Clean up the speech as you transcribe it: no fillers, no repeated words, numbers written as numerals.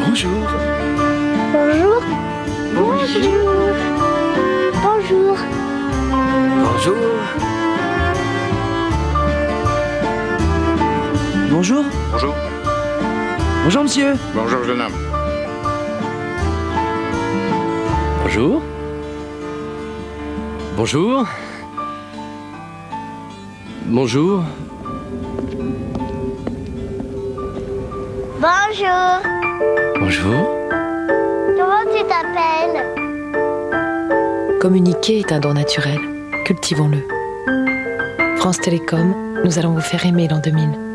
Bonjour. Bonjour. Bonjour. Bonjour. Bonjour. Bonjour. Bonjour. Bonjour, monsieur. Bonjour, jeune homme. Bonjour. Bonjour. Bonjour. Bonjour. Bonjour. Comment tu t'appelles? Communiquer est un don naturel. Cultivons-le. France Télécom, nous allons vous faire aimer l'an 2000.